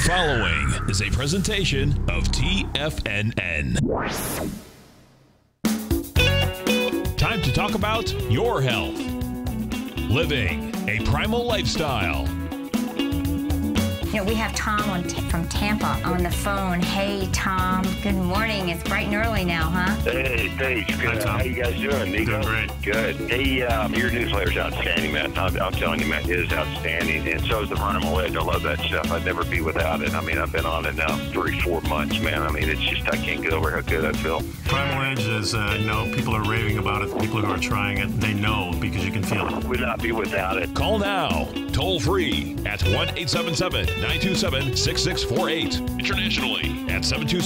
following is a presentation of TFNN. Time to talk about your health. Living a primal lifestyle. You know, we have Tom from Tampa on the phone. Hey, Tom. Good morning. It's bright and early now, huh? Hey, Paige. Good. Hi, Tom. How you guys doing, Nico? Doing great. Good. Hey, your newsletter's outstanding, man. I'm telling you, man, it is outstanding. And so is the Primal. I love that stuff. I'd never be without it. I mean, I've been on it now 3-4 months, man. I mean, it's just, I can't get over how good I feel. Primal Edge is, people are raving about it. People who are trying it, they know because you can feel it. Would not be without it. Call now, toll free at 1-877-927-6648. Internationally at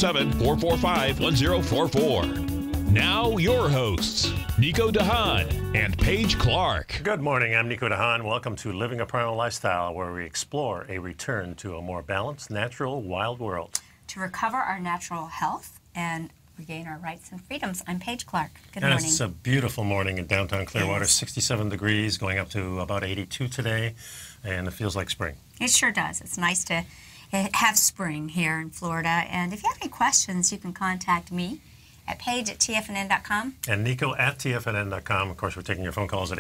727-445-1044. Now your hosts, Nico Haan and Paige Clarke. Good morning, I'm Nico Haan. Welcome to Living a Primal Lifestyle, where we explore a return to a more balanced, natural, wild world. To recover our natural health and regain our rights and freedoms. I'm Paige Clarke. Good morning. It's a beautiful morning in downtown Clearwater, 67 degrees, going up to about 82 today, and it feels like spring. It sure does. It's nice to have spring here in Florida. And if you have any questions, you can contact me at Paige@TFNN.com. And Nico at TFNN.com. Of course, we're taking your phone calls at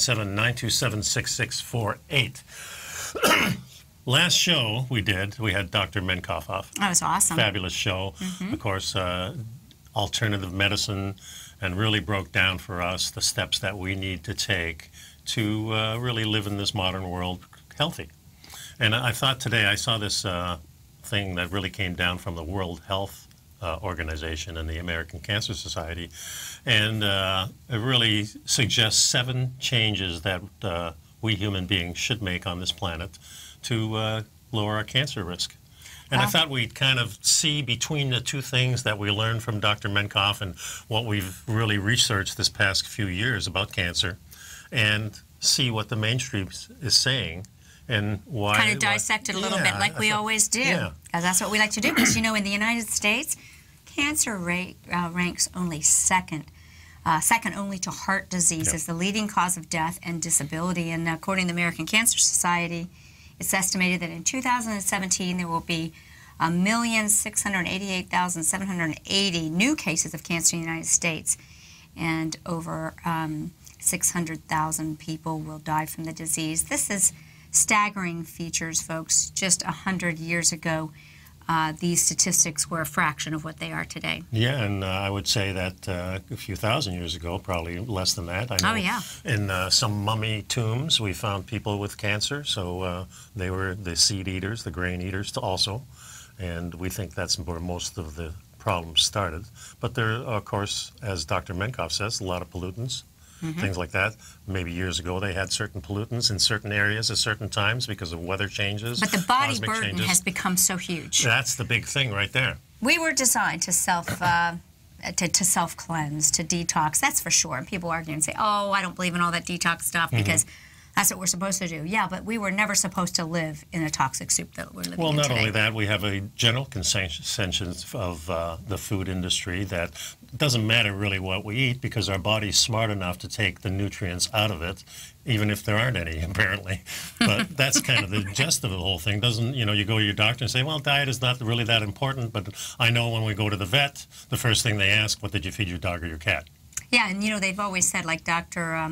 877-927-6648. Last show we had Dr. Menkoff off. That was awesome. Fabulous show. Of course, alternative medicine, and really broke down for us the steps that we need to take to really live in this modern world healthy. And I thought today I saw this thing that really came down from the World Health Organization and the American Cancer Society, and it really suggests 7 changes that we human beings should make on this planet to lower our cancer risk. And I thought we'd kind of see between the two things that we learned from Dr. Menkoff and what we've really researched this past few years about cancer, and see what the mainstream is saying and why. Kind of dissect it a little bit like we always do. Yeah. Because that's what we like to do. Because, you know, in the United States, cancer rate ranks only second only to heart disease as the leading cause of death and disability. And according to the American Cancer Society, it's estimated that in 2017 there will be 1,688,780 new cases of cancer in the United States, and over 600,000 people will die from the disease. This is staggering features, folks. Just 100 years ago, these statistics were a fraction of what they are today. Yeah, and I would say that a few thousand years ago, probably less than that. I know in some mummy tombs, we found people with cancer, so they were the seed eaters, the grain eaters also, and we think that's where most of the problems started. But there, of course, as Dr. Menkoff says, a lot of pollutants. Things like that. Maybe years ago they had certain pollutants in certain areas at certain times because of weather changes. But the body burden has become so huge. That's the big thing right there. We were designed to self-cleanse, to detox, that's for sure. And people argue and say, oh, I don't believe in all that detox stuff because that's what we're supposed to do. Yeah, but we were never supposed to live in a toxic soup that we're living in today. Well, not only that, we have a general consensus of the food industry that it doesn't matter really what we eat because our body's smart enough to take the nutrients out of it, even if there aren't any, apparently. But that's kind of the gist of the whole thing. You go to your doctor and say, well, diet is not really that important, but I know when we go to the vet, the first thing they ask, what did you feed your dog or your cat? Yeah, and they've always said, like Dr.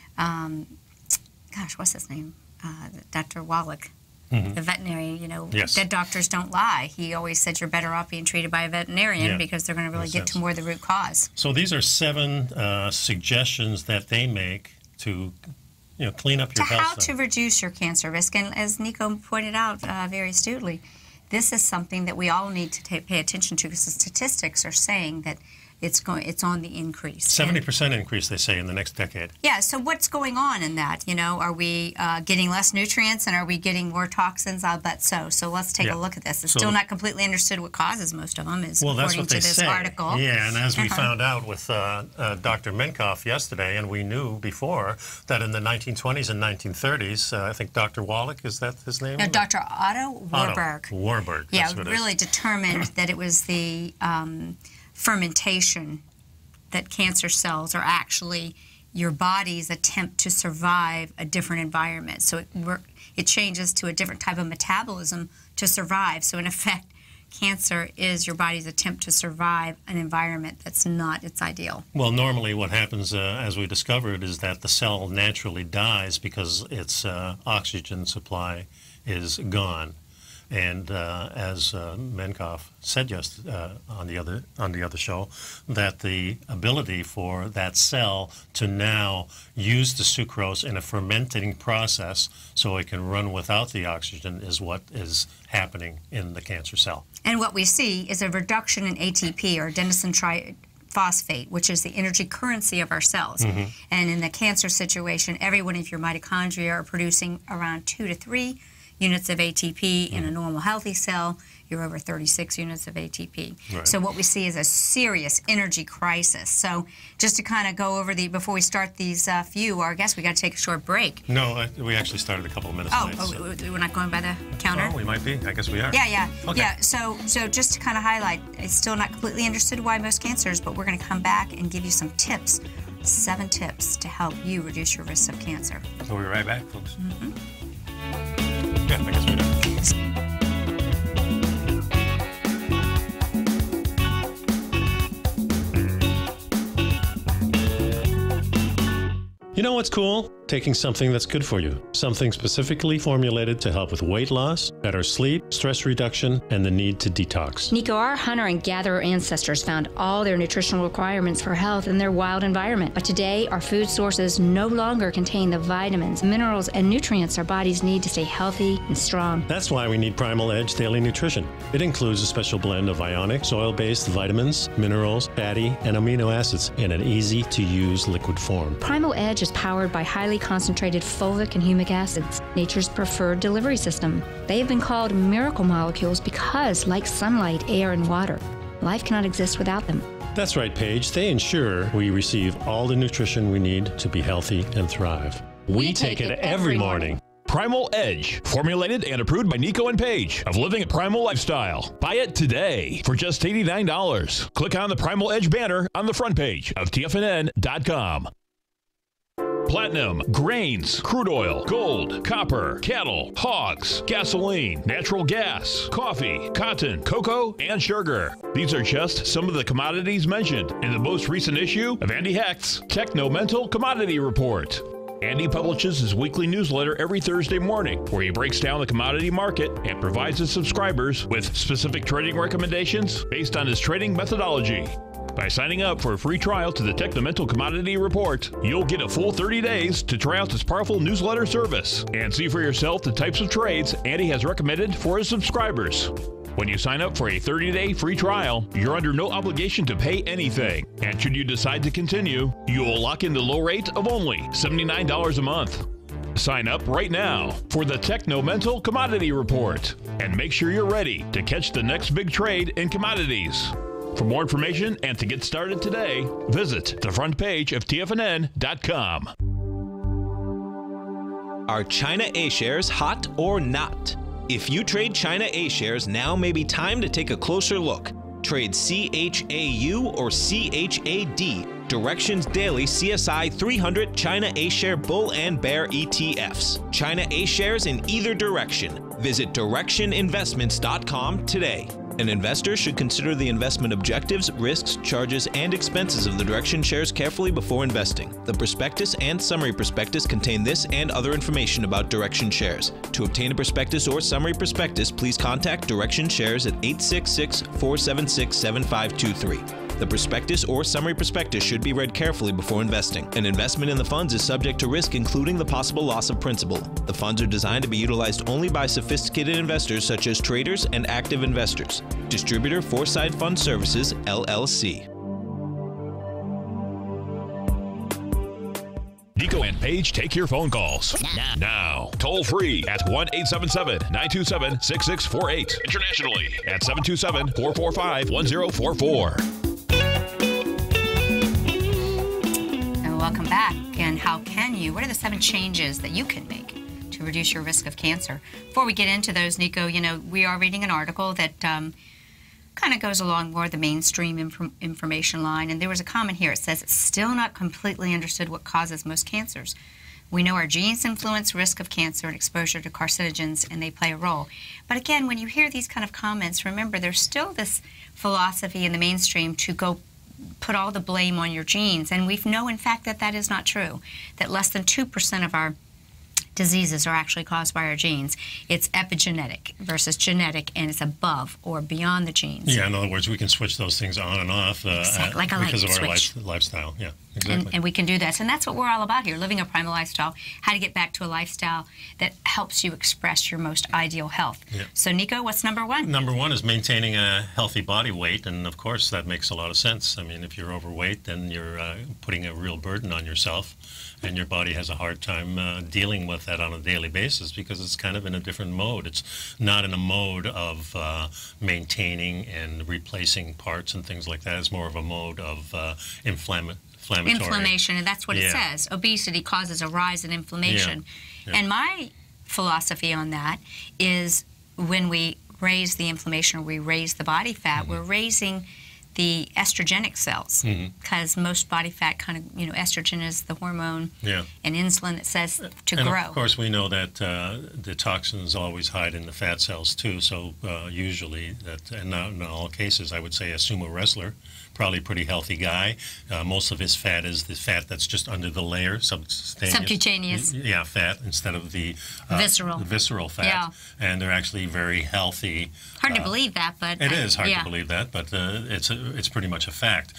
What's his name? Dr. Wallach, the veterinarian, dead doctors don't lie. He always said you're better off being treated by a veterinarian because they're going to really get to more of the root cause. So these are 7 suggestions that they make to clean up your health. How to reduce your cancer risk. And as Nico pointed out very astutely, this is something that we all need to pay attention to because the statistics are saying that it's on the increase. 70% increase, they say, in the next decade. Yeah, so what's going on in that? Are we getting less nutrients and are we getting more toxins? I'll bet so. So let's take a look at this. It's still not completely understood what causes most of them, according to this article. Yeah, and as we found out with Dr. Menkoff yesterday, and we knew before that in the 1920s and 1930s, I think Dr. Wallach, is that his name? No, Dr. Otto Warburg. Warburg, that's what it is. Really determined that it was the fermentation that cancer cells are actually your body's attempt to survive a different environment. So it changes to a different type of metabolism to survive. So in effect, cancer is your body's attempt to survive an environment that's not its ideal. Well, normally what happens, as we discovered, is that the cell naturally dies because its oxygen supply is gone. And as Menkoff said on the other show, that the ability for that cell to now use the sucrose in a fermenting process so it can run without the oxygen is what is happening in the cancer cell. And what we see is a reduction in ATP, or adenosine triphosphate, which is the energy currency of our cells. Mm-hmm. And in the cancer situation, every one of your mitochondria are producing around 2 to 3 units of ATP. In a normal healthy cell, you're over 36 units of ATP. Right. So what we see is a serious energy crisis. So just to kind of go over before we start these few, I guess we got to take a short break. No, we actually started a couple of minutes late. We're not going by the counter? Oh, we might be. I guess we are. Yeah. Okay. Yeah, so just to kind of highlight, it's still not completely understood why most cancers, but we're going to come back and give you some tips, 7 tips to help you reduce your risks of cancer. So we'll be right back, folks. Mm-hmm. Yeah, I guess we do. You know what's cool? Taking something that's good for you. Something specifically formulated to help with weight loss, better sleep, stress reduction, and the need to detox. Nico, our hunter and gatherer ancestors found all their nutritional requirements for health in their wild environment. But today, our food sources no longer contain the vitamins, minerals, and nutrients our bodies need to stay healthy and strong. That's why we need Primal Edge Daily Nutrition. It includes a special blend of ionic, soil-based vitamins, minerals, fatty, and amino acids in an easy-to-use liquid form. Primal Edge is powered by highly concentrated fulvic and humic acids, nature's preferred delivery system. They have been called miracle molecules because, like sunlight, air, and water, life cannot exist without them. That's right, Paige. They ensure we receive all the nutrition we need to be healthy and thrive. We take it every morning. Primal Edge, formulated and approved by Nico and Paige of Living a Primal Lifestyle. Buy it today for just $89. Click on the Primal Edge banner on the front page of TFNN.com. Platinum, grains, crude oil, gold, copper, cattle, hogs, gasoline, natural gas, coffee, cotton, cocoa, and sugar. These are just some of the commodities mentioned in the most recent issue of Andy Hecht's Techno-Mental Commodity Report. Andy publishes his weekly newsletter every Thursday morning, where he breaks down the commodity market and provides his subscribers with specific trading recommendations based on his trading methodology. By signing up for a free trial to the Techno-Mental Commodity Report, you'll get a full 30 days to try out this powerful newsletter service and see for yourself the types of trades Andy has recommended for his subscribers. When you sign up for a 30-day free trial, you're under no obligation to pay anything. And should you decide to continue, you will lock in the low rate of only $79 a month. Sign up right now for the Techno-Mental Commodity Report and make sure you're ready to catch the next big trade in commodities. For more information and to get started today, visit the front page of TFNN.com. Are China A-shares hot or not? If you trade China A-shares, now may be time to take a closer look. Trade CHAU or CHAD, Directions Daily CSI 300 China A-share Bull and Bear ETFs. China A-shares in either direction. Visit directioninvestments.com today. An investor should consider the investment objectives, risks, charges, and expenses of the Direction shares carefully before investing. The prospectus and summary prospectus contain this and other information about Direction shares. To obtain a prospectus or summary prospectus, please contact Direction shares at 866-476-7523. The prospectus or summary prospectus should be read carefully before investing. An investment in the funds is subject to risk, including the possible loss of principal. The funds are designed to be utilized only by sophisticated investors such as traders and active investors. Distributor Foreside Fund Services, LLC. Nico and Paige take your phone calls now. Toll free at 1-877-927-6648. Internationally at 727-445-1044. Welcome back. And how can you? What are the 7 changes that you can make to reduce your risk of cancer? Before we get into those, Nico, you know, we are reading an article that kind of goes along more the mainstream information line. And there was a comment here. It says it's still not completely understood what causes most cancers. We know our genes influence risk of cancer and exposure to carcinogens, and they play a role. But again, when you hear these kind of comments, remember there's still this philosophy in the mainstream to go put all the blame on your genes. And we know, in fact, that that is not true, that less than 2% of our diseases are actually caused by our genes. It's epigenetic versus genetic, and it's above or beyond the genes. Yeah, in other words, we can switch those things on and off Exactly, like a light because of our switch. lifestyle. Yeah, exactly. And we can do this, and that's what we're all about here, living a primal lifestyle, how to get back to a lifestyle that helps you express your most ideal health. Yeah. So, Nico, what's number one? Number one is maintaining a healthy body weight, and of course that makes a lot of sense. I mean, if you're overweight, then you're putting a real burden on yourself, and your body has a hard time dealing with that on a daily basis because it's kind of in a different mode. It's not in a mode of maintaining and replacing parts and things like that. It's more of a mode of Inflammation, and that's what it says. Obesity causes a rise in inflammation. Yeah. And my philosophy on that is when we raise the inflammation or we raise the body fat, we're raising the estrogenic cells, because most body fat kind of, estrogen is the hormone, and insulin that says to and grow. Of course, we know that the toxins always hide in the fat cells too. So usually, and not in all cases, I would say a sumo wrestler, probably a pretty healthy guy. Most of his fat is the fat that's just under the layer, subcutaneous. Yeah, fat instead of the visceral fat. Yeah. And they're actually very healthy. Hard to believe that, but it is hard to believe that, but it's pretty much a fact.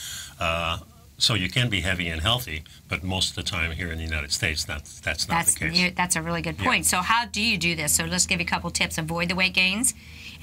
So you can be heavy and healthy, but most of the time here in the United States, that's not the case. That's a really good point. So how do you do this? So let's give you a couple tips. Avoid the weight gains,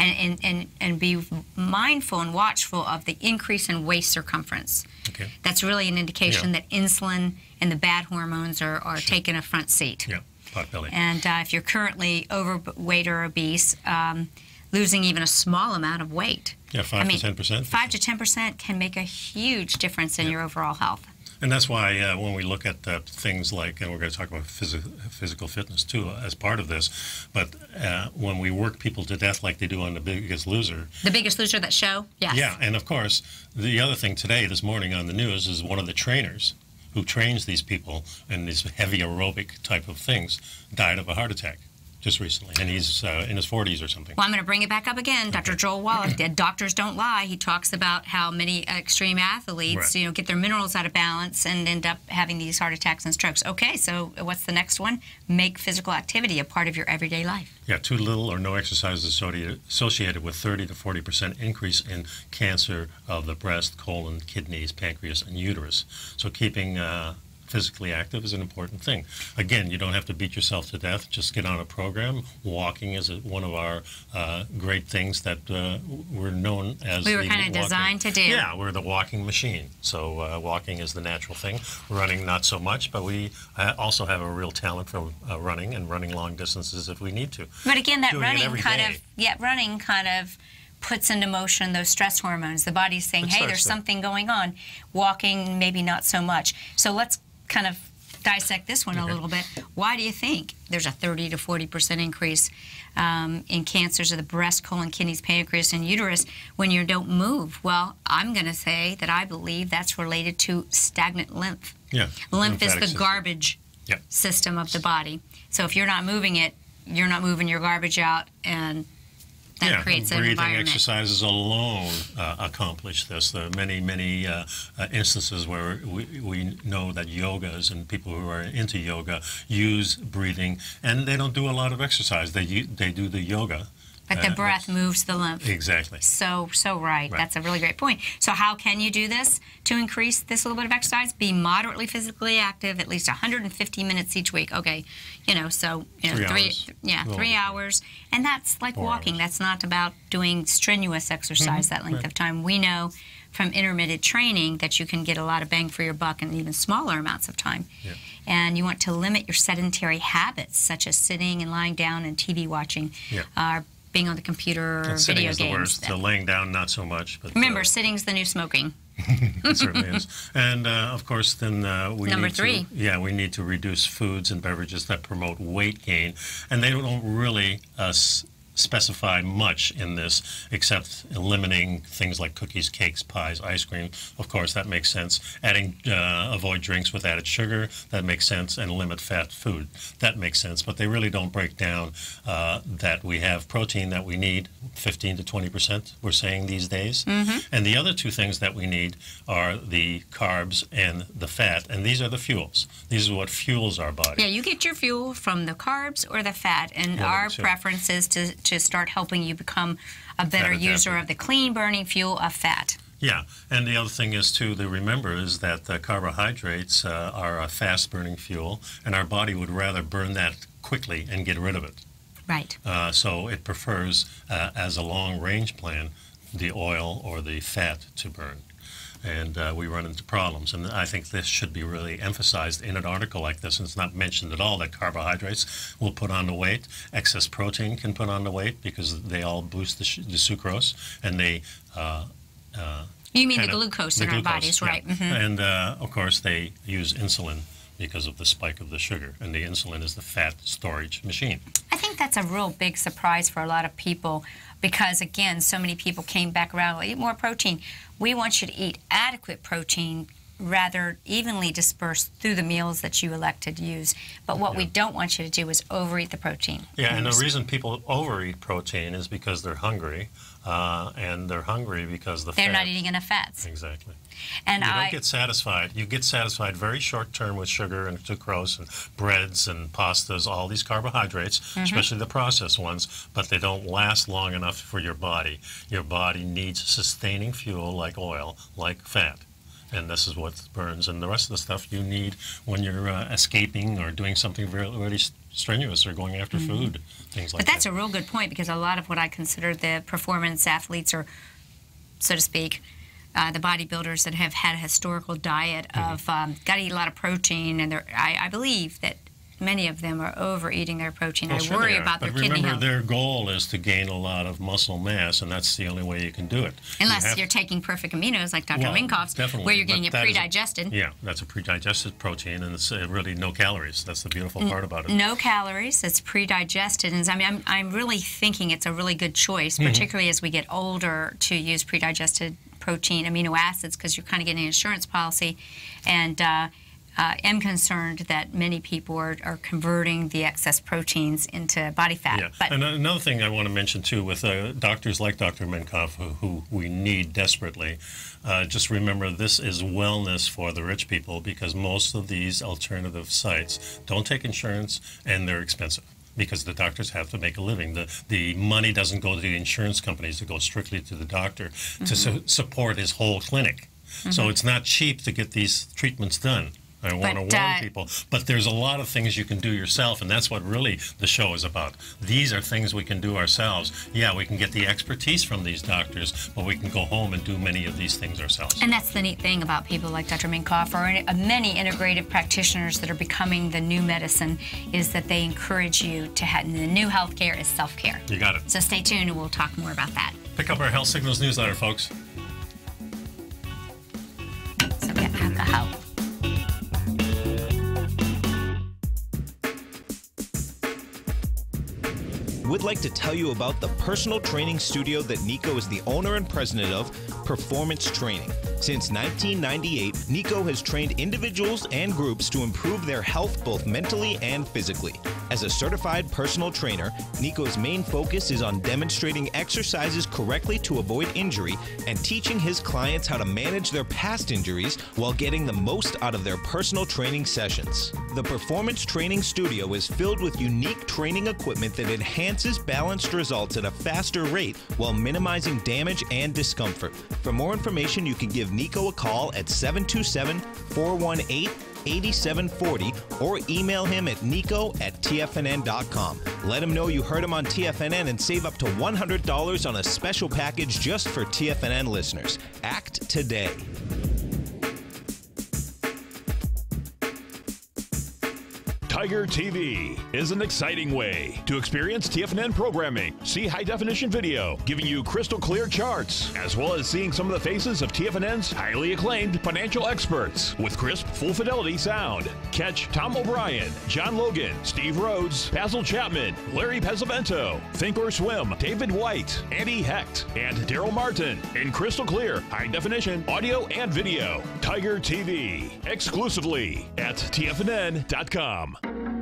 and be mindful and watchful of the increase in waist circumference. Okay. That's really an indication that insulin and the bad hormones are taking a front seat. Yeah, pot belly. And if you're currently overweight or obese, losing even a small amount of weight. Yeah, 5 to 10%. 5 to 10% can make a huge difference in your overall health. And that's why when we look at things like, and we're going to talk about physical fitness too as part of this, but when we work people to death like they do on The Biggest Loser. The Biggest Loser, that show? Yes. Yeah, and of course, the other thing this morning on the news is one of the trainers who trains these people in these heavy aerobic type of things died of a heart attack just recently, and he's in his 40s or something. Well, I'm going to bring it back up again. Dr. Joel Wallach, Doctors Don't Lie. He talks about how many extreme athletes, get their minerals out of balance and end up having these heart attacks and strokes. Okay, so what's the next one? Make physical activity a part of your everyday life. Yeah, too little or no exercise is associated with 30 to 40% increase in cancer of the breast, colon, kidneys, pancreas, and uterus. So keeping physically active is an important thing. Again, you don't have to beat yourself to death. Just get on a program. Walking is one of our great things that we're known as. We were kind of designed to do. Yeah, we're the walking machine. So walking is the natural thing. Running, not so much, but we also have a real talent for running and running long distances if we need to. But again, that running kind of puts into motion those stress hormones. The body's saying, hey, there's something going on. Walking, maybe not so much. So let's kind of dissect this one a little bit. Why do you think there's a 30 to 40% increase in cancers of the breast, colon, kidneys, pancreas, and uterus when you don't move? Well, I'm going to say that I believe that's related to stagnant lymph. Yeah. Lymph is the garbage system of the body. So if you're not moving it, you're not moving your garbage out, and that creates an environment. Breathing exercises alone accomplish this. There are many instances where we know that yogas and people who are into yoga use breathing, and they don't do a lot of exercise. They do the yoga. But the breath moves the lymph. Exactly. So right. That's a really great point. So how can you do this to increase this little bit of exercise? Be moderately physically active, at least 150 minutes each week. Okay, 3 hours. And that's like walking. That's not about doing strenuous exercise that length of time. We know from intermittent training that you can get a lot of bang for your buck in even smaller amounts of time. Yeah. And you want to limit your sedentary habits, such as sitting and lying down and TV watching. Yeah. Being on the computer or video games. Sitting is the worst. So laying down, not so much. But remember, sitting's the new smoking. It certainly is. And, of course, then Number three. We need to reduce foods and beverages that promote weight gain. And they don't really specify much in this except eliminating things like cookies, cakes, pies, ice cream. Of course, that makes sense. Adding, avoid drinks with added sugar, that makes sense, and limit fat food. That makes sense, but they really don't break down that we have protein that we need, 15 to 20%, we're saying these days. And the other two things that we need are the carbs and the fat, and these are the fuels. These are what fuels our body. Yeah, you get your fuel from the carbs or the fat, and our preference is to start helping you become a better user of the clean-burning fuel of fat. Yeah, and the other thing is, too, to remember is that carbohydrates are a fast-burning fuel, and our body would rather burn that quickly and get rid of it. Right. So it prefers, as a long-range plan, the oil or the fat to burn. And we run into problems. And I think this should be really emphasized in an article like this. And it's not mentioned at all that carbohydrates will put on the weight. Excess protein can put on the weight because they all boost the sucrose, and they you mean the glucose in our bodies, right? And, of course, they use insulin because of the spike of the sugar, and the insulin is the fat storage machine. I think that's a real big surprise for a lot of people because, again, so many people came back around, well, eat more protein. We want you to eat adequate protein, rather evenly dispersed through the meals that you elected to use. But what we don't want you to do is overeat the protein. Yeah, and the reason people overeat protein is because they're hungry, and they're hungry because they're not eating enough fats. Exactly. And you don't get satisfied. You get satisfied very short term with sugar and sucrose and breads and pastas, all these carbohydrates, especially the processed ones, but they don't last long enough for your body. Your body needs sustaining fuel like oil, like fat. And this is what burns. And the rest of the stuff you need when you're escaping or doing something really strenuous or going after food, things like that. But that's a real good point, because a lot of what I consider the performance athletes, or so to speak, the bodybuilders that have had a historical diet of got to eat a lot of protein, and I believe that many of them are overeating their protein. Well, I worry about their kidney health. But remember, their goal is to gain a lot of muscle mass, and that's the only way you can do it. Unless you're taking perfect aminos like Dr. Minkoff's, where you're getting it pre-digested. Yeah, that's a pre-digested protein, and it's really no calories. That's the beautiful part about it. No calories. It's pre-digested. And I mean, I'm really thinking it's a really good choice, particularly as we get older, to use pre-digested protein, amino acids, because you're kind of getting an insurance policy. And am concerned that many people are converting the excess proteins into body fat. Yeah. But and another thing I want to mention, too, with doctors like Dr. Minkoff, who we need desperately, just remember this is wellness for the rich people, because most of these alternative sites don't take insurance, and they're expensive, because the doctors have to make a living. The money doesn't go to the insurance companies. It goes strictly to the doctor to support his whole clinic. So it's not cheap to get these treatments done. I want to warn people. But there's a lot of things you can do yourself, and that's what really the show is about. These are things we can do ourselves. Yeah, we can get the expertise from these doctors, but we can go home and do many of these things ourselves. And that's the neat thing about people like Dr. Minkoff, or many integrative practitioners that are becoming the new medicine, is that they encourage you to have the new healthcare is self-care. You got it. So stay tuned, and we'll talk more about that. Pick up our Health Signals newsletter, folks. So get alcohol. Would like to tell you about the personal training studio that Nico is the owner and president of, Performance Training. Since 1998, Nico has trained individuals and groups to improve their health both mentally and physically. As a certified personal trainer, Nico's main focus is on demonstrating exercises correctly to avoid injury and teaching his clients how to manage their past injuries while getting the most out of their personal training sessions. The Performance Training Studio is filled with unique training equipment that enhances balanced results at a faster rate while minimizing damage and discomfort. For more information, you can give Nico a call at 727-418-8740 or email him at nico@tfnn.com. Let him know you heard him on TFNN and save up to $100 on a special package just for TFNN listeners. Act today. Tiger TV is an exciting way to experience TFNN programming. See high-definition video, giving you crystal clear charts, as well as seeing some of the faces of TFNN's highly acclaimed financial experts with crisp, full-fidelity sound. Catch Tom O'Brien, John Logan, Steve Rhodes, Basil Chapman, Larry Pesavento, Think or Swim, David White, Andy Hecht, and Daryl Martin in crystal clear, high-definition audio and video. Tiger TV, exclusively at TFNN.com.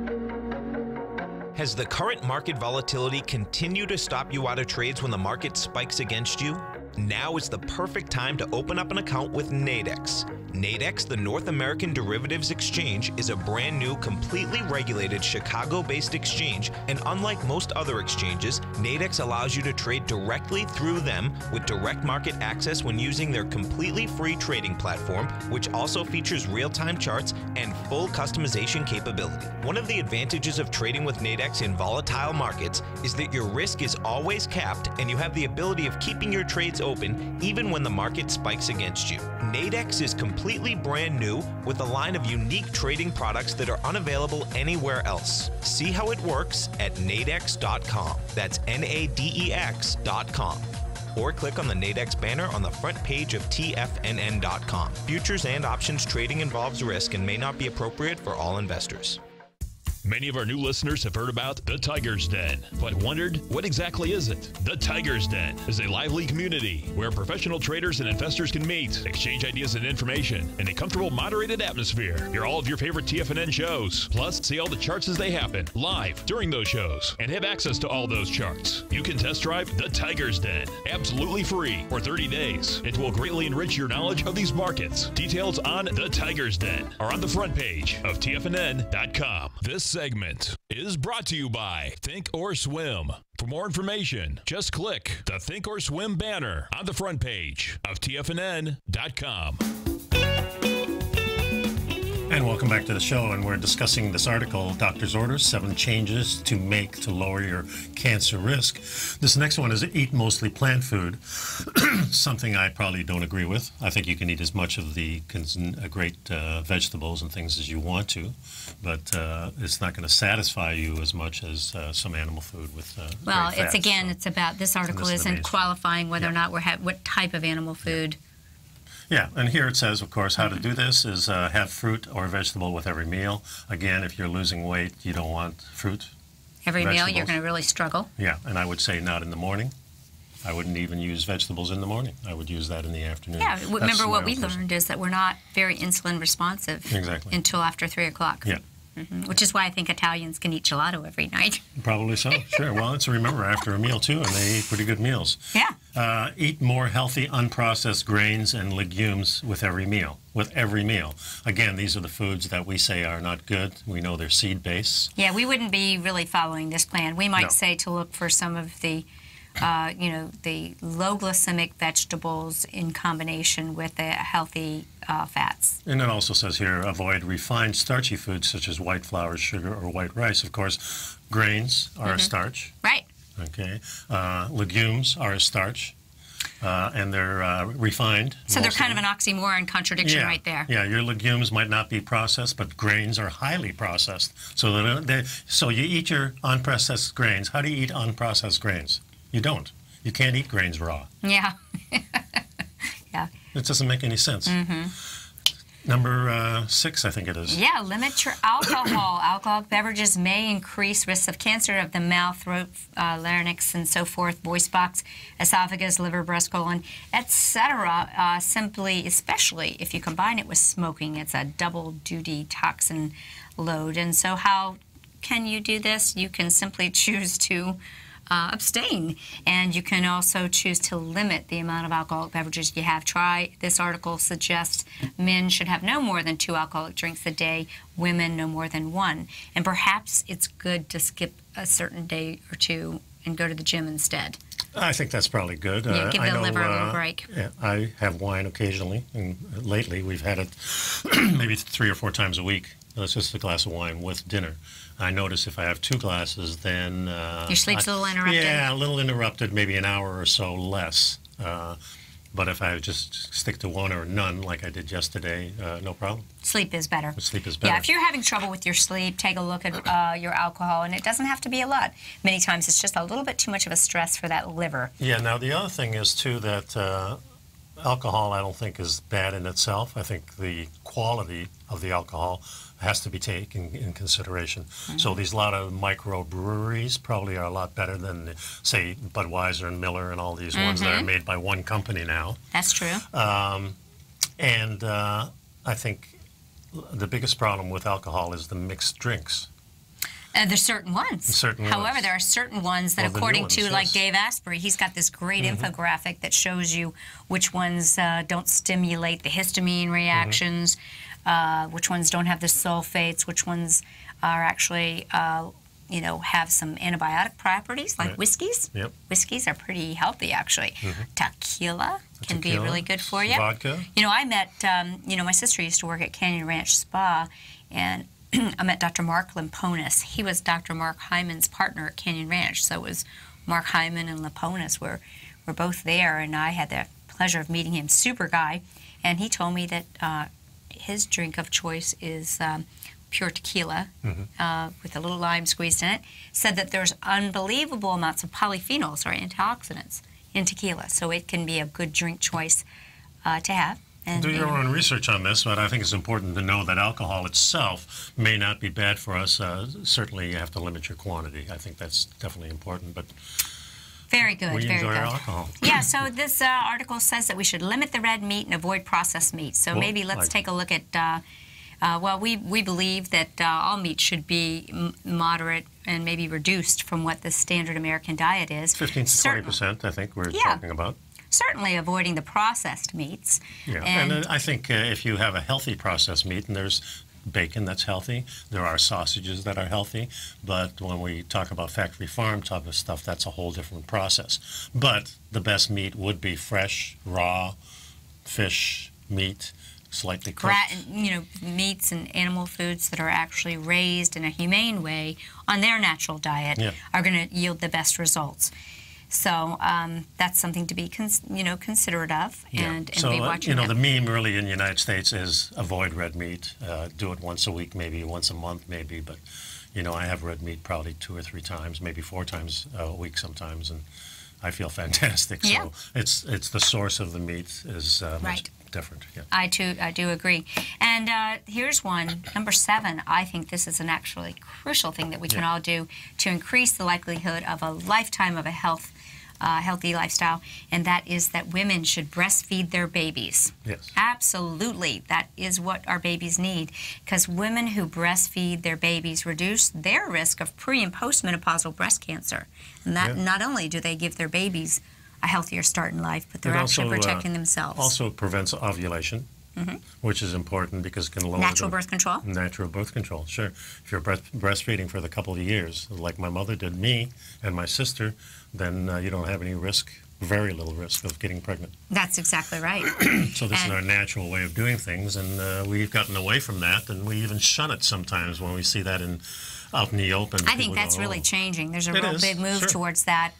Has the current market volatility continued to stop you out of trades when the market spikes against you? Now is the perfect time to open up an account with Nadex. Nadex, the North American Derivatives Exchange, is a brand new, completely regulated Chicago-based exchange, and unlike most other exchanges, Nadex allows you to trade directly through them with direct market access when using their completely free trading platform, which also features real-time charts and full customization capability. One of the advantages of trading with Nadex in volatile markets is that your risk is always capped and you have the ability of keeping your trades open even when the market spikes against you. Nadex is completely brand new with a line of unique trading products that are unavailable anywhere else. See how it works at nadex.com. That's NADEX.com. Or click on the Nadex banner on the front page of TFNN.com. Futures and options trading involves risk and may not be appropriate for all investors. Many of our new listeners have heard about the Tiger's Den, but wondered, what exactly is it? The Tiger's Den is a lively community where professional traders and investors can meet, exchange ideas and information in a comfortable, moderated atmosphere. Hear all of your favorite TFNN shows, plus see all the charts as they happen live during those shows and have access to all those charts. You can test drive the Tiger's Den absolutely free for 30 days. It will greatly enrich your knowledge of these markets. Details on the Tiger's Den are on the front page of TFNN.com. This segment is brought to you by Think or Swim. For more information, just click the Think or Swim banner on the front page of TFNN.com. And welcome back to the show, and we're discussing this article, Doctor's Orders, 7 Changes to Make to Lower Your Cancer Risk. This next one is eat mostly plant food, something I probably don't agree with. I think you can eat as much of the great vegetables and things as you want to, but it's not going to satisfy you as much as some animal food with well, great it's fats. again, So, it's about this article this is the isn't main qualifying whether or not we're what type of animal food. yeah, and here it says, of course, how to do this is have fruit or vegetable with every meal. Again, if you're losing weight, you don't want fruit. Every meal, you're Vegetables. going to really struggle. Yeah, and I would say not in the morning. I wouldn't even use vegetables in the morning. I would use that in the afternoon. Yeah, That's remember my what own we personal- learned is that we're not very insulin responsive Exactly. until after 3 o'clock. Yeah. Which is why I think Italians can eat gelato every night. Probably so, sure. Well, it's remember after a meal, too, and they eat pretty good meals. Yeah. Eat more healthy, unprocessed grains and legumes with every meal. Again, these are the foods that we say are not good. We know they're seed-based. Yeah, we wouldn't be really following this plan. We might No. say to look for some of the, the low glycemic vegetables in combination with the healthy fats. And it also says here, avoid refined starchy foods such as white flour, sugar, or white rice. Of course, grains are a starch. Right. Okay. Legumes are a starch, and they're refined. So they're mostly. kind of an oxymoron contradiction right there. Yeah, your legumes might not be processed, but grains are highly processed. So so you eat your unprocessed grains. How do you eat unprocessed grains? You don't. You can't eat grains raw. Yeah. Yeah. It doesn't make any sense. Number 6, I think it is. Yeah, limit your alcohol. Alcoholic beverages may increase risks of cancer of the mouth, throat, larynx, and so forth, voice box, esophagus, liver, breast, colon, etc. Simply, especially if you combine it with smoking, it's a double-duty toxin load. And so how can you do this? You can simply choose to abstain, and you can also choose to limit the amount of alcoholic beverages you have. This article suggests men should have no more than 2 alcoholic drinks a day, women no more than 1, and perhaps it's good to skip a certain day or 2 and go to the gym instead. I think that's probably good. Yeah, give the liver a little break. Yeah, I have wine occasionally, and lately we've had it maybe 3 or 4 times a week. It's just a glass of wine with dinner. I notice if I have 2 glasses, then... Your sleep's a little interrupted? Yeah, a little interrupted, maybe an hour or so less. But if I just stick to one or none, like I did yesterday, no problem. Sleep is better. Sleep is better. Yeah, if you're having trouble with your sleep, take a look at your alcohol, and it doesn't have to be a lot. Many times it's just a little bit too much of a stress for that liver. Yeah, now the other thing is, too, that alcohol I don't think is bad in itself. I think the quality of the alcohol has to be taken in consideration. So these lot of microbreweries probably are a lot better than, say, Budweiser and Miller and all these ones that are made by one company now. That's true. And I think the biggest problem with alcohol is the mixed drinks. There's certain ones. However, there are certain ones that, according to, like Dave Asprey, he's got this great infographic that shows you which ones don't stimulate the histamine reactions, which ones don't have the sulfates, which ones are actually, you know, have some antibiotic properties, like whiskeys. Yep. Whiskeys are pretty healthy, actually. Tequila can be really good for you. Vodka. You know, I met, you know, my sister used to work at Canyon Ranch Spa, and I met Dr. Mark Limponis. He was Dr. Mark Hyman's partner at Canyon Ranch, so it was Mark Hyman and Limponis were both there, and I had the pleasure of meeting him. Super guy, and he told me that his drink of choice is pure tequila with a little lime squeezed in it. Said that there's unbelievable amounts of polyphenols or antioxidants in tequila, so it can be a good drink choice to have. And, do your own research on this, but I think it's important to know that alcohol itself may not be bad for us. Certainly, you have to limit your quantity. I think that's definitely important. But very good, we very enjoy good. our alcohol. Yeah. So this article says that we should limit the red meat and avoid processed meat. So maybe let's take a look at. Well, we believe that all meat should be moderate and maybe reduced from what the standard American diet is. 15 to 20%, I think we're talking about. Certainly avoiding the processed meats. Yeah, and I think if you have a healthy processed meat, and there's bacon that's healthy, there are sausages that are healthy, but when we talk about factory farm type of stuff, that's a whole different process. But the best meat would be fresh, raw, fish, meat, slightly cooked. You know, meats and animal foods that are actually raised in a humane way on their natural diet are going to yield the best results. So that's something to be, considerate of and be watching. You know, the meme really in the United States is avoid red meat. Do it once a week, maybe once a month, maybe. But, you know, I have red meat probably 2 or 3 times, maybe 4 times a week sometimes, and I feel fantastic. So it's the source of the meat is much different. Yeah. I do agree. And here's one, number 7. I think this is an actually crucial thing that we can all do to increase the likelihood of a lifetime of a healthy lifestyle, and that is that women should breastfeed their babies. Yes. Absolutely. That is what our babies need, because women who breastfead their babies reduce their risk of pre- and postmenopausal breast cancer. And that not only do they give their babies a healthier start in life, but they're actually protecting themselves. Also prevents ovulation, which is important because it can lower natural birth control. Natural birth control, sure. If you're breastfeeding for the couple of years, like my mother did me and my sister, then you don't have any risk, very little risk of getting pregnant. That's exactly right. So this is our natural way of doing things, and we've gotten away from that, and we even shun it sometimes when we see that out in the open. I think that's really changing. There's a real big move towards that.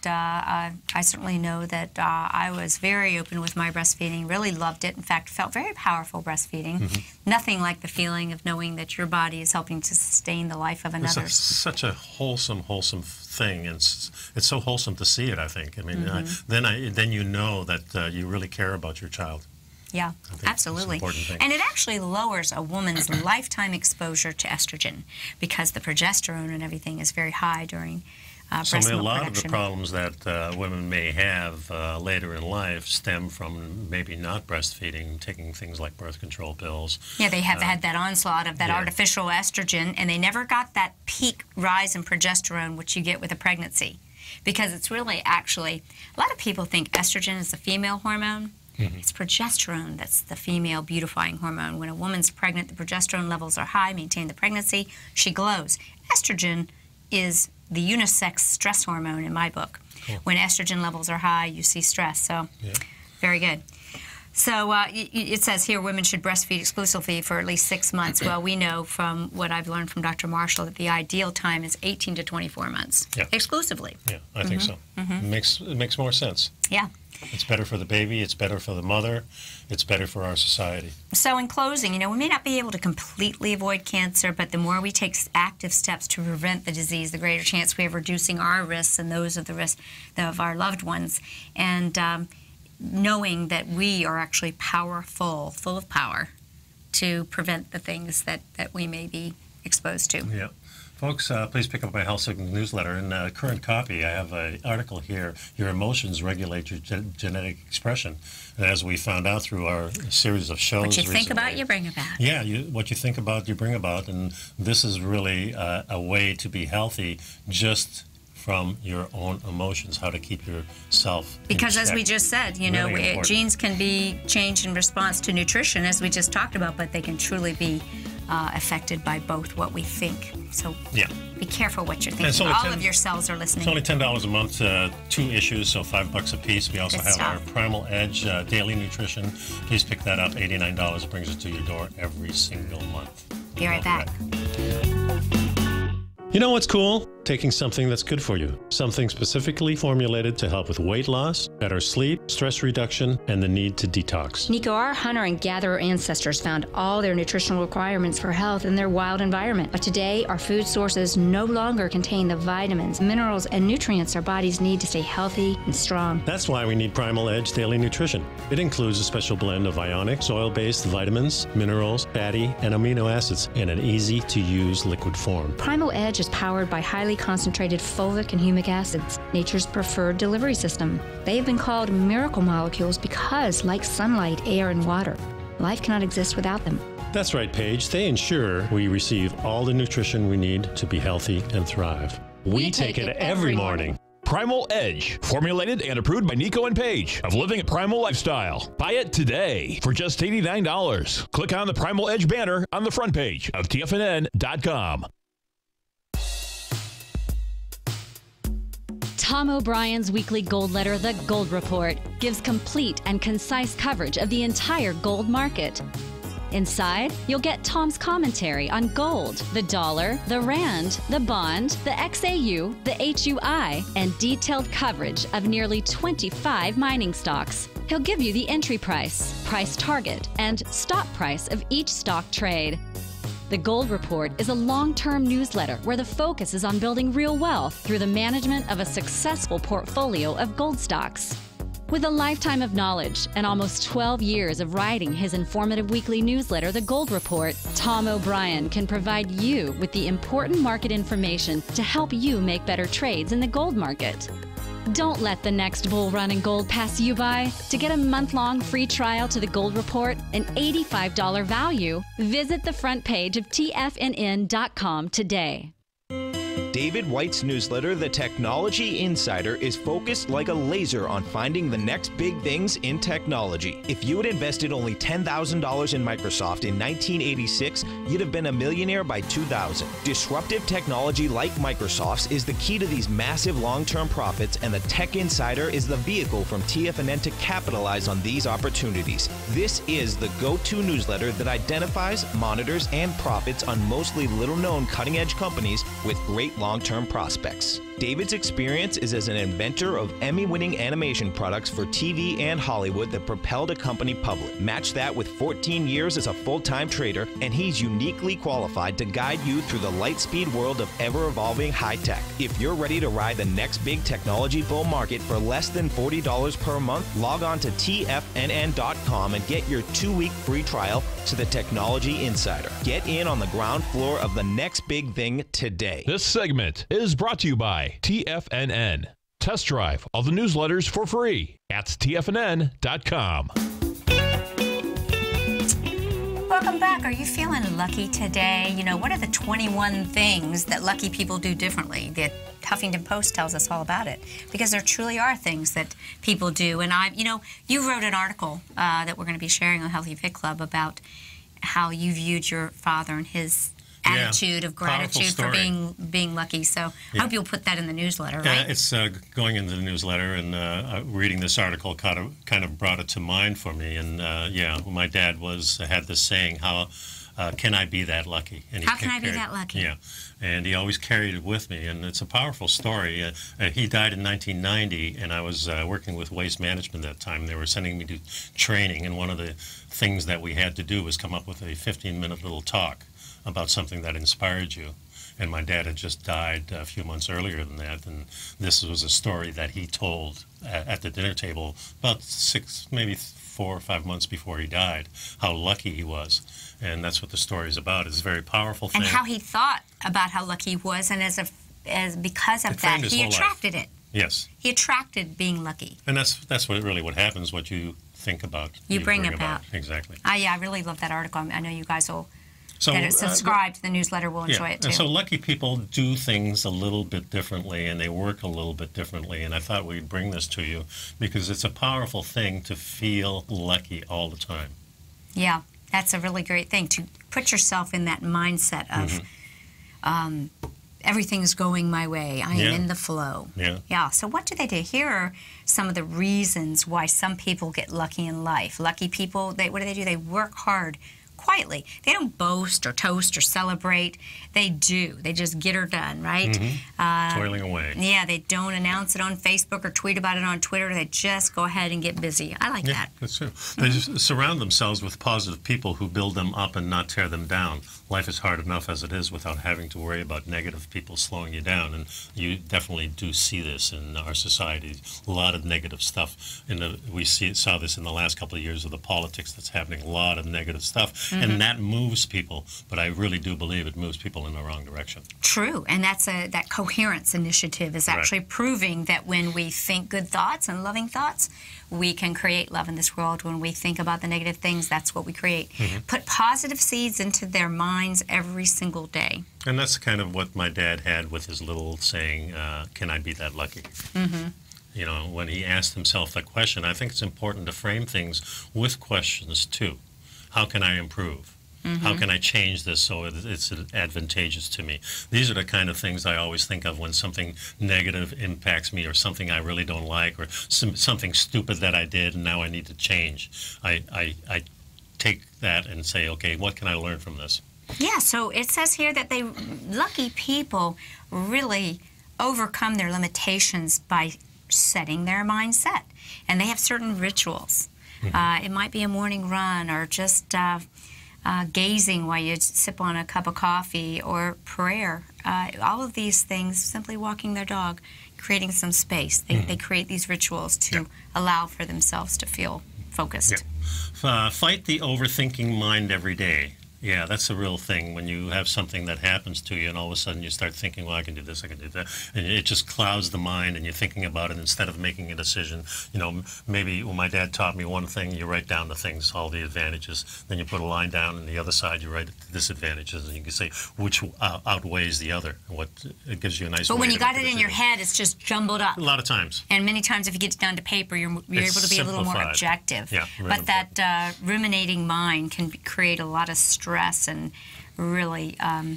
I certainly know that I was very open with my breastfeeding, really loved it. In fact, felt very powerful breastfeeding. Nothing like the feeling of knowing that your body is helping to sustain the life of another. It's such a wholesome thing, and it's so wholesome to see it, I think. I mean, then you know that you really care about your child. Yeah, absolutely. And it actually lowers a woman's lifetime exposure to estrogen because the progesterone and everything is very high during breast milk production. So a lot of the problems that women may have later in life stem from maybe not breastfeeding, taking things like birth control pills. Yeah, they have had that onslaught of that artificial estrogen, and they never got that peak rise in progesterone, which you get with a pregnancy. Because it's really actually, a lot of people think estrogen is the female hormone. It's progesterone that's the female beautifying hormone. When a woman's pregnant, the progesterone levels are high, maintain the pregnancy, she glows. Estrogen is the unisex stress hormone in my book. When estrogen levels are high, you see stress. So, very good. So it says here women should breastfeed exclusively for at least 6 months. Well, we know from what I've learned from Dr. Marshall that the ideal time is 18 to 24 months, exclusively. Yeah, I think so. It makes more sense. Yeah. It's better for the baby, it's better for the mother, it's better for our society. So in closing, we may not be able to completely avoid cancer, but the more we take active steps to prevent the disease, the greater chance we have reducing our risks and those of the risks of our loved ones. And knowing that we are actually powerful, full of power to prevent the things that we may be exposed to. Yeah. Folks, please pick up my Health Signal newsletter. In current copy, I have an article here, Your Emotions Regulate Your Genetic Expression. And as we found out through our series of shows What you recently, think about, you bring about. Yeah, what you think about, you bring about. And this is really a way to be healthy just from your own emotions, how to keep yourself because in as check. we just said, Really genes can be changed in response to nutrition, as we just talked about, but they can truly be affected by both what we think. So be careful what you're thinking. All of your cells are listening. It's only $10 a month, 2 issues, so $5 a piece. We also have our Primal Edge Daily Nutrition. Please pick that up, $89. It brings it to your door every single month. Be right back. You know what's cool? Taking something that's good for you. Something specifically formulated to help with weight loss, better sleep, stress reduction, and the need to detox. Nico, our hunter and gatherer ancestors found all their nutritional requirements for health in their wild environment. But today, our food sources no longer contain the vitamins, minerals, and nutrients our bodies need to stay healthy and strong. That's why we need Primal Edge Daily Nutrition. It includes a special blend of ionic, soil-based vitamins, minerals, fatty, and amino acids in an easy-to-use liquid form. Primal Edge is powered by highly concentrated fulvic and humic acids, nature's preferred delivery system. They have been called miracle molecules because, like sunlight, air, and water, life cannot exist without them. That's right, Paige. They ensure we receive all the nutrition we need to be healthy and thrive. We take it every morning. Primal Edge, formulated and approved by Nico and Paige of Living a Primal Lifestyle. Buy it today for just $89. Click on the Primal Edge banner on the front page of TFNN.com. Tom O'Brien's weekly gold letter, The Gold Report, gives complete and concise coverage of the entire gold market. Inside, you'll get Tom's commentary on gold, the dollar, the rand, the bond, the XAU, the HUI, and detailed coverage of nearly 25 mining stocks. He'll give you the entry price, price target, and stop price of each stock trade. The Gold Report is a long-term newsletter where the focus is on building real wealth through the management of a successful portfolio of gold stocks. With a lifetime of knowledge and almost 12 years of writing his informative weekly newsletter, The Gold Report, Tom O'Brien can provide you with the important market information to help you make better trades in the gold market. Don't let the next bull run in gold pass you by. To get a month-long free trial to The Gold Report, an $85 value, visit the front page of TFNN.com today. David White's newsletter, The Technology Insider, is focused like a laser on finding the next big things in technology. If you had invested only $10,000 in Microsoft in 1986, you'd have been a millionaire by 2000. Disruptive technology like Microsoft's is the key to these massive long-term profits, and the Tech Insider is the vehicle from TFNN to capitalize on these opportunities. This is the go-to newsletter that identifies, monitors, and profits on mostly little-known cutting-edge companies with great long-term prospects. David's experience is as an inventor of Emmy-winning animation products for TV and Hollywood that propelled a company public. Match that with 14 years as a full-time trader, and he's uniquely qualified to guide you through the light-speed world of ever-evolving high-tech. If you're ready to ride the next big technology bull market for less than $40 per month, log on to TFNN.com and get your 2-week free trial to the Technology Insider. Get in on the ground floor of the next big thing today. This segment is brought to you by TFNN. Test drive all the newsletters for free at TFNN.com. Welcome back. Are you feeling lucky today? You know, what are the 21 things that lucky people do differently? The Huffington Post tells us all about it, because there truly are things that people do. And you wrote an article that we're going to be sharing on Healthy Fit Club about how you viewed your father and his attitude of gratitude for being lucky. So I hope you'll put that in the newsletter, right? It's going into the newsletter, and reading this article kind of brought it to mind for me. And my dad had this saying, how can I be that lucky? And how can I be that lucky? Yeah, and he always carried it with me, and it's a powerful story. He died in 1990, and I was working with Waste Management at that time. They were sending me to training, and one of the things that we had to do was come up with a 15-minute little talk about something that inspired you. And my dad had just died a few months earlier than that, and this was a story that he told at the dinner table about 4 or 5 months before he died, how lucky he was. And that's what the story is about. It's a very powerful thing. And how he thought about how lucky he was, and because of that, he attracted it. Yes. He attracted being lucky. And that's what happens, what you think about. You bring about. Exactly. Yeah, I really love that article. I know you guys will get it. Subscribe to the newsletter. We'll enjoy it too. And so lucky people do things a little bit differently, and they work a little bit differently. And I thought we'd bring this to you because it's a powerful thing to feel lucky all the time. Yeah, that's a really great thing, to put yourself in that mindset of everything's going my way. I am in the flow. Yeah. So what do they do? Here are some of the reasons why some people get lucky in life. Lucky people, what do? They work hard quietly. They don't boast or toast or celebrate. They do. They just get her done, right? Toiling away. Yeah, they don't announce it on Facebook or tweet about it on Twitter. They just go ahead and get busy. I like that. That's true. They just surround themselves with positive people who build them up and not tear them down. Life is hard enough as it is without having to worry about negative people slowing you down. And you definitely do see this in our society. A lot of negative stuff. We saw this in the last couple of years of the politics that's happening. A lot of negative stuff. And that moves people. But I really do believe it moves people in the wrong direction. True. And that coherence initiative is actually proving that when we think good thoughts and loving thoughts, we can create love in this world. When we think about the negative things, that's what we create. Put positive seeds into their minds every single day. And that's kind of what my dad had with his little saying, can I be that lucky? You know, when he asked himself that question, I think it's important to frame things with questions too. How can I improve? How can I change this so it's advantageous to me? These are the kind of things I always think of when something negative impacts me, or something I really don't like, or something stupid that I did and now I need to change. I take that and say, okay, what can I learn from this? Yeah, so it says here that lucky people really overcome their limitations by setting their mindset. And they have certain rituals. It might be a morning run, or just gazing while you sip on a cup of coffee, or prayer. All of these things, simply walking their dog, creating some space. They create these rituals to allow for themselves to feel focused. Fight the overthinking mind every day. Yeah, that's a real thing. When you have something that happens to you and all of a sudden you start thinking, well, I can do this, I can do that, and it just clouds the mind and you're thinking about it instead of making a decision. You know, maybe when my dad taught me one thing, you write down the things, all the advantages, then you put a line down, and the other side you write the disadvantages, and you can say which outweighs the other. It gives you a nice. But when you got it in your head, it's just jumbled up. A lot of times. And many times, if you get it down to paper, you're able to be a little more objective. Yeah, but that ruminating mind can create a lot of stress and really,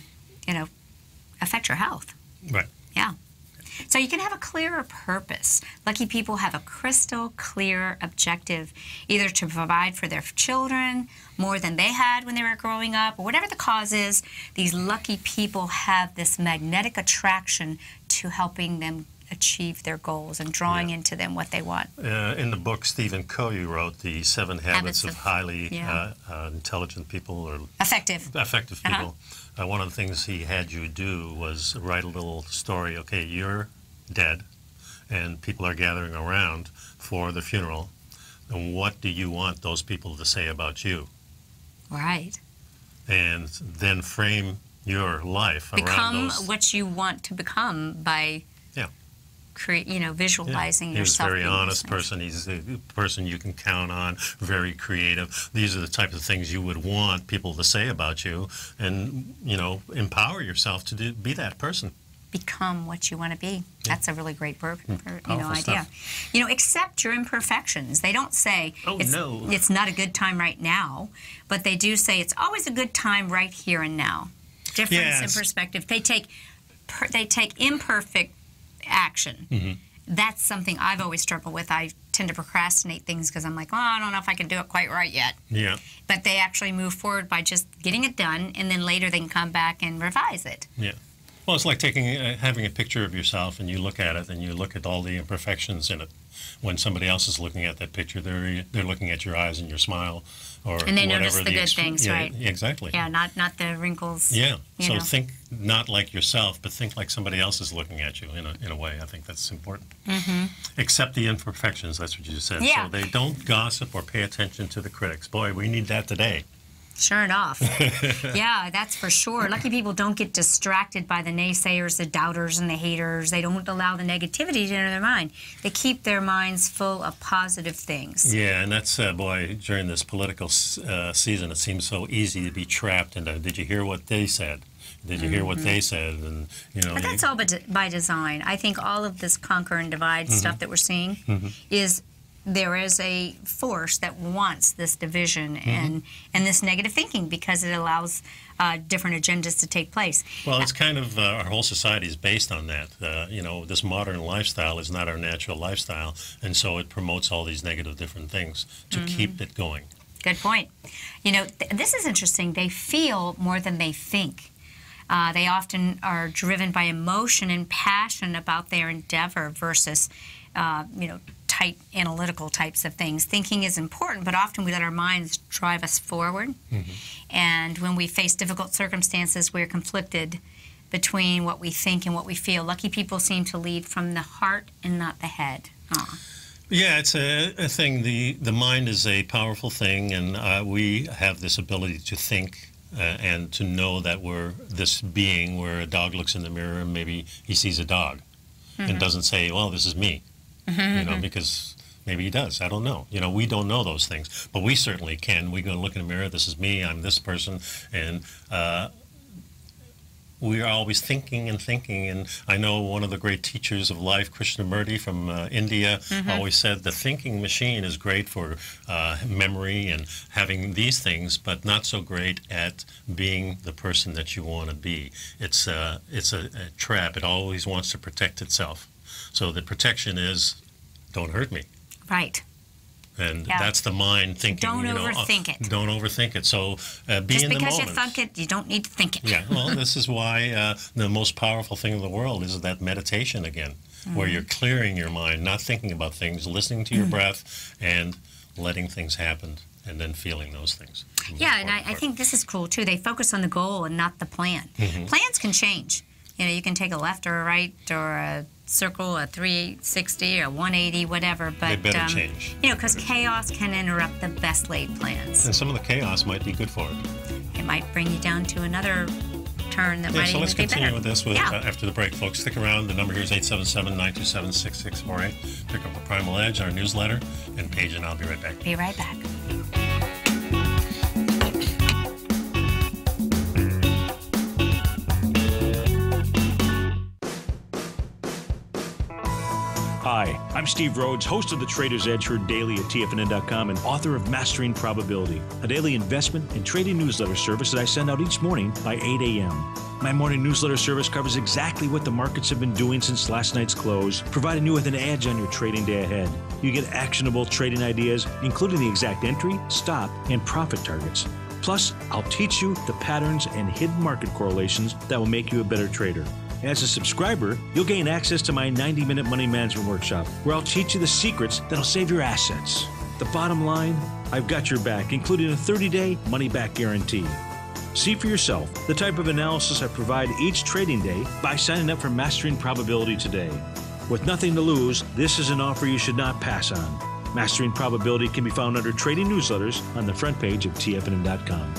affect your health. Right. Yeah. So you can have a clearer purpose. Lucky people have a crystal clear objective, either to provide for their children more than they had when they were growing up, or whatever the cause is. These lucky people have this magnetic attraction to helping them achieve their goals and drawing into them what they want. In the book Stephen Covey wrote, The 7 Habits of Highly Intelligent People, or effective people. One of the things he had you do was write a little story. Okay, you're dead, and people are gathering around for the funeral. And what do you want those people to say about you? Right. And then frame your life around those. Become what you want to become by visualizing yourself. He's a very honest person. He's a person you can count on, very creative. These are the type of things you would want people to say about you, and, empower yourself to be that person. Become what you want to be. That's a really great idea. Stuff. Accept your imperfections. They don't say, it's not a good time right now, but they do say it's always a good time right here and now. difference in perspective. They take imperfect action. Mm-hmm. That's something I've always struggled with. I tend to procrastinate things because I'm like, oh, I don't know if I can do it quite right yet. Yeah. But they actually move forward by just getting it done, and then later they can come back and revise it. Yeah. Well, it's like having a picture of yourself, and you look at it, and you look at all the imperfections in it. When somebody else is looking at that picture, they're looking at your eyes and your smile, and they notice the good things, yeah, right? Exactly. Yeah, not the wrinkles. Yeah. So think not like yourself, but think like somebody else is looking at you in a way. I think that's important. Mm-hmm. Accept the imperfections. That's what you just said. Yeah. So they don't gossip or pay attention to the critics. Boy, we need that today. Sure enough. Yeah, that's for sure. Lucky people don't get distracted by the naysayers, the doubters, and the haters. They don't allow the negativity to enter their mind. They keep their minds full of positive things. Yeah, and that's, boy, during this political season, it seems so easy to be trapped into, did you hear what they said? Did you hear what they said? And But that's all by design. I think all of this conquer and divide stuff that we're seeing is there is a force that wants this division and this negative thinking because it allows different agendas to take place. Well, it's kind of our whole society is based on that. This modern lifestyle is not our natural lifestyle, and so it promotes all these negative different things to keep it going. Good point. This is interesting. They feel more than they think. They often are driven by emotion and passion about their endeavor versus, tight analytical types of things. Thinking is important, but often we let our minds drive us forward. And when we face difficult circumstances, we're conflicted between what we think and what we feel. Lucky people seem to lead from the heart and not the head. Yeah, it's a thing. The mind is a powerful thing, and we have this ability to think and to know that we're this being where a dog looks in the mirror and maybe he sees a dog and doesn't say, well, this is me. Because maybe he does. I don't know. We don't know those things, but we certainly can. We go look in the mirror. This is me. I'm this person, and we are always thinking and thinking. And I know one of the great teachers of life, Krishnamurti from India, always said the thinking machine is great for memory and having these things, but not so great at being the person that you want to be. It's a trap. It always wants to protect itself. So the protection is, don't hurt me. Right. And that's the mind thinking. Don't overthink it. Don't overthink it. So be in the moment. Just because you thunk it, you don't need to think it. Yeah. Well, this is why the most powerful thing in the world is that meditation again, where you're clearing your mind, not thinking about things, listening to your breath, and letting things happen, and then feeling those things. Yeah, and I think this is cool too. They focus on the goal and not the plan. Plans can change. You can take a left or a right or a circle, a 360, a 180, whatever. But they better change. Because chaos can interrupt the best laid plans. And some of the chaos might be good for it. It might bring you down to another turn that might even be better. So let's continue with this after the break, folks. Stick around. The number here is 877-927-6648. Pick up the Primal Edge, our newsletter, and Paige and I'll be right back. Be right back. Hi, I'm Steve Rhodes, host of The Trader's Edge, heard daily at TFNN.com and author of Mastering Probability, a daily investment and trading newsletter service that I send out each morning by 8 a.m. My morning newsletter service covers exactly what the markets have been doing since last night's close, providing you with an edge on your trading day ahead. You get actionable trading ideas, including the exact entry, stop, and profit targets. Plus, I'll teach you the patterns and hidden market correlations that will make you a better trader. As a subscriber, you'll gain access to my 90-minute money management workshop, where I'll teach you the secrets that'll save your assets. The bottom line, I've got your back, including a 30-day money-back guarantee. See for yourself the type of analysis I provide each trading day by signing up for Mastering Probability today. With nothing to lose, this is an offer you should not pass on. Mastering Probability can be found under Trading Newsletters on the front page of TFNN.com.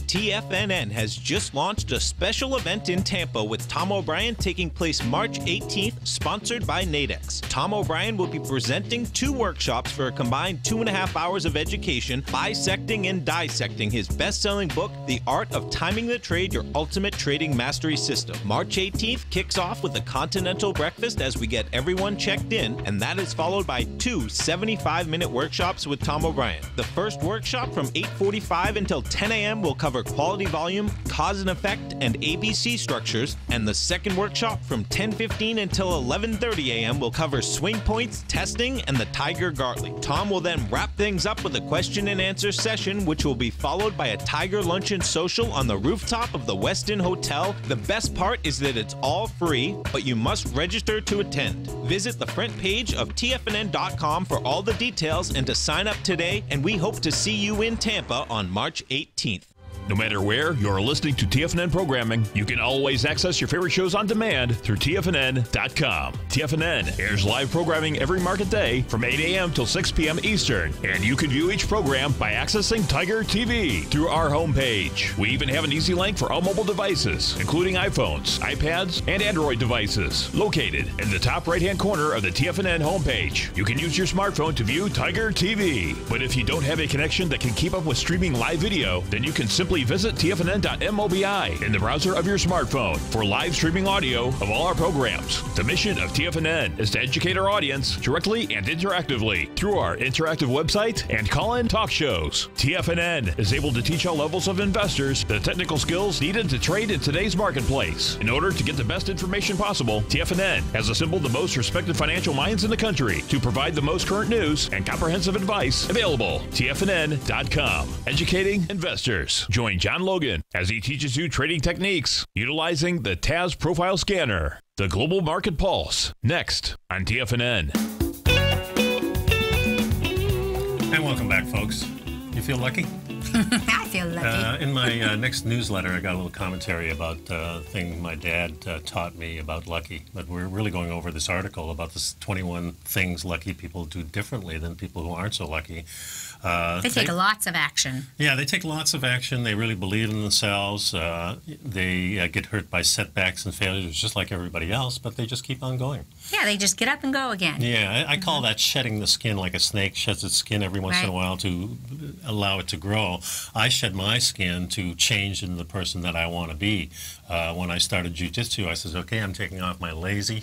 TFNN has just launched a special event in Tampa with Tom O'Brien taking place March 18th, sponsored by Nadex. Tom O'Brien will be presenting 2 workshops for a combined 2.5 hours of education, bisecting and dissecting his best-selling book, The Art of Timing the Trade, Your Ultimate Trading Mastery System. March 18th kicks off with a continental breakfast as we get everyone checked in, and that is followed by 2 75-minute workshops with Tom O'Brien. The first workshop from 8:45 until 10 a.m. will cover quality volume, cause and effect, and ABC structures, and the second workshop from 10:15 until 11:30 a.m. will cover swing points, testing, and the Tiger Gartley. Tom will then wrap things up with a question and answer session, which will be followed by a Tiger Luncheon Social on the rooftop of the Westin Hotel. The best part is that it's all free, but you must register to attend. Visit the front page of TFNN.com for all the details and to sign up today, and we hope to see you in Tampa on March 18th. No matter where you're listening to TFNN programming, you can always access your favorite shows on demand through TFNN.com. TFNN airs live programming every market day from 8 a.m. till 6 p.m. Eastern, and you can view each program by accessing Tiger TV through our homepage. We even have an easy link for all mobile devices, including iPhones, iPads, and Android devices, located in the top right-hand corner of the TFNN homepage. You can use your smartphone to view Tiger TV, but if you don't have a connection that can keep up with streaming live video, then you can simply visit TFNN.mobi in the browser of your smartphone for live streaming audio of all our programs. The mission of TFNN is to educate our audience directly and interactively through our interactive website and call-in talk shows. TFNN is able to teach all levels of investors the technical skills needed to trade in today's marketplace. In order to get the best information possible, TFNN has assembled the most respected financial minds in the country to provide the most current news and comprehensive advice available. TFNN.com, educating investors. Join John Logan as he teaches you trading techniques utilizing the TAS Profile Scanner. The Global Market Pulse, next on TFNN. And welcome back, folks. You feel lucky? I feel lucky. In my next newsletter, I got a little commentary about a thing my dad taught me about lucky. But we're really going over this article about this 21 things lucky people do differently than people who aren't so lucky. They take lots of action. Yeah, they take lots of action. They really believe in themselves. They get hurt by setbacks and failures just like everybody else, but they just keep on going. Yeah, they just get up and go again. Yeah, I call that shedding the skin, like a snake sheds its skin every once in a while to allow it to grow. I shed my skin to change into the person that I want to be. When I started jiu-jitsu, I said, okay, I'm taking off my lazy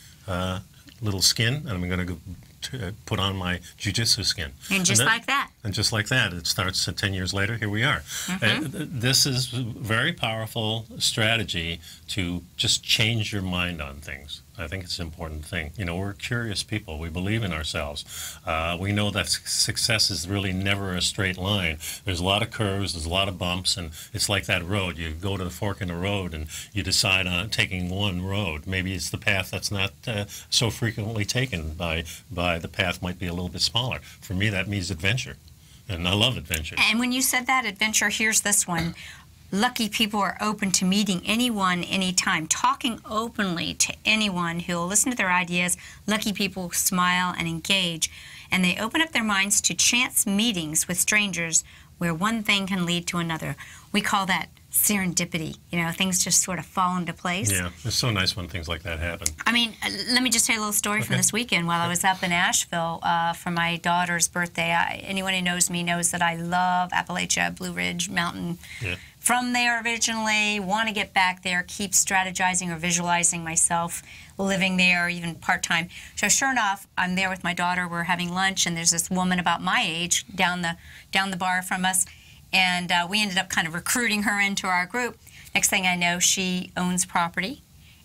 little skin, and I'm going to go put on my jiu-jitsu skin. And just like that. And just like that. It starts 10 years later, here we are. This is a very powerful strategy to just change your mind on things. I think it's an important thing. You know, we're curious people. We believe in ourselves. We know that success is really never a straight line. There's a lot of curves, there's a lot of bumps, and it's like that road. You go to the fork in the road and you decide on taking one road. Maybe it's the path that's not so frequently taken by the path might be a little bit smaller. For me, that means adventure, and I love adventure. And when you said that, adventure, here's this one. Lucky people are open to meeting anyone, anytime, talking openly to anyone who will listen to their ideas. Lucky people smile and engage, and they open up their minds to chance meetings with strangers where one thing can lead to another. We call that serendipity. You know, things just sort of fall into place. Yeah, it's so nice when things like that happen. I mean, let me just tell you a little story from this weekend. While I was up in Asheville for my daughter's birthday, anyone who knows me knows that I love Appalachia, Blue Ridge Mountain. Yeah. From there originally, want to get back there, keep strategizing or visualizing myself living there, even part-time. So sure enough, I'm there with my daughter, we're having lunch, and there's this woman about my age down the bar from us, and we ended up kind of recruiting her into our group. Next thing I know, she owns property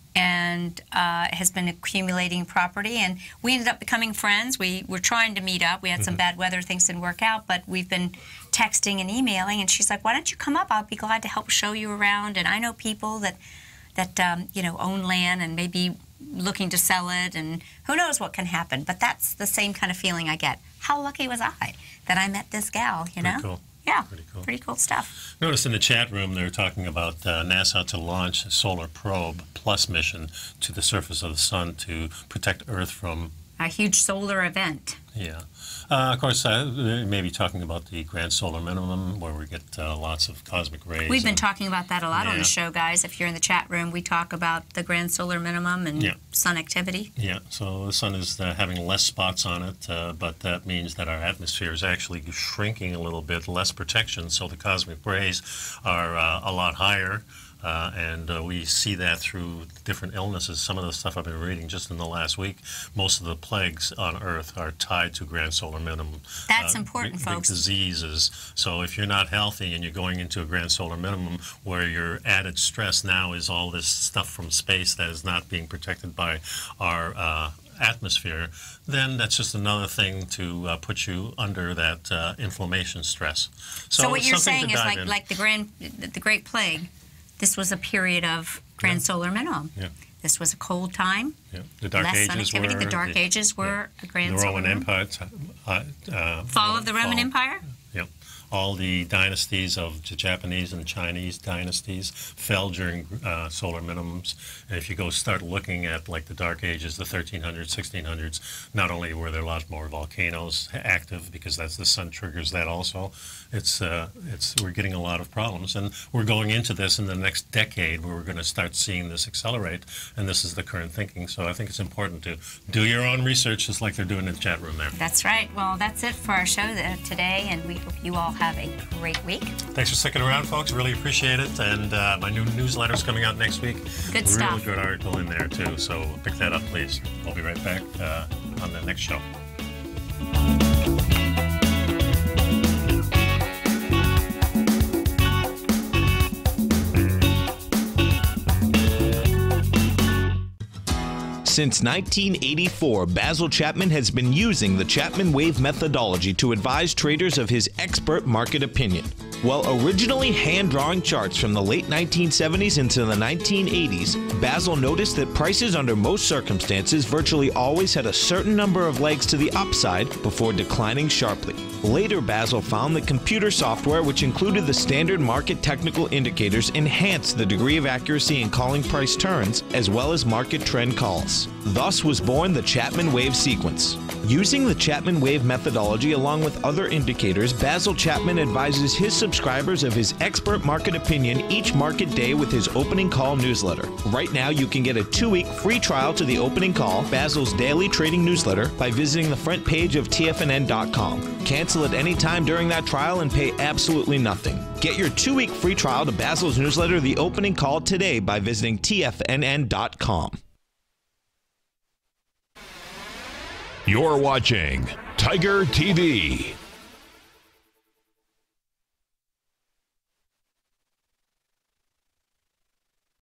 and has been accumulating property, and we ended up becoming friends. We were trying to meet up. We had some bad weather, things didn't work out, but we've been texting and emailing, and she's like, why don't you come up? I'll be glad to help show you around, and I know people that you know, own land and maybe looking to sell it, and who knows what can happen. But that's the same kind of feeling I get. How lucky was I that I met this gal, you know? Cool. Yeah, pretty cool stuff. Notice in the chat room they're talking about NASA to launch a Solar Probe Plus mission to the surface of the sun to protect Earth from a huge solar event. Yeah. Of course, maybe talking about the grand solar minimum, where we get lots of cosmic rays. We've been talking about that a lot on the show, guys. If you're in the chat room, we talk about the grand solar minimum and sun activity. Yeah, so the sun is having less spots on it, but that means that our atmosphere is actually shrinking a little bit, less protection, so the cosmic rays are a lot higher. And we see that through different illnesses. Some of the stuff I've been reading just in the last week, most of the plagues on Earth are tied to grand solar minimum. That's important, folks. Big diseases. So if you're not healthy and you're going into a grand solar minimum where your added stress now is all this stuff from space that is not being protected by our atmosphere, then that's just another thing to put you under that inflammation stress. So what you're saying is like the Great Plague. This was a period of grand solar minimum. Yeah. This was a cold time. Yeah. The Dark Ages were. The Dark Ages were a grand solar minimum. The Roman Empire. Fall of the Roman Empire? Yep. All the dynasties of the Japanese and Chinese dynasties fell during solar minimums. And if you go start looking at like the Dark Ages, the 1300s, 1600s, not only were there a lot more volcanoes active, because that's the sun triggers that also, we're getting a lot of problems. And we're going into this in the next decade where we're going to start seeing this accelerate. And this is the current thinking. So I think it's important to do your own research, just like they're doing in the chat room there. That's right. Well, that's it for our show today. And we hope you all have a great week. Thanks for sticking around, folks. Really appreciate it. And my new newsletter's coming out next week. Good stuff. Really good article in there, too. So pick that up, please. I'll be right back on the next show. Since 1984, Basil Chapman has been using the Chapman Wave methodology to advise traders of his expert market opinion. While originally hand-drawing charts from the late 1970s into the 1980s, Basil noticed that prices under most circumstances virtually always had a certain number of legs to the upside before declining sharply. Later, Basil found that computer software, which included the standard market technical indicators, enhanced the degree of accuracy in calling price turns, as well as market trend calls. Thus was born the Chapman Wave sequence. Using the Chapman Wave methodology along with other indicators, Basil Chapman advises his subscribers of his expert market opinion each market day with his opening call newsletter. Right now, you can get a 2-week free trial to the opening call, Basil's daily trading newsletter, by visiting the front page of TFNN.com. Cancel at any time during that trial and pay absolutely nothing. Get your 2-week free trial to Basil's newsletter, The Opening Call, today by visiting TFNN.com. You're watching Tiger TV.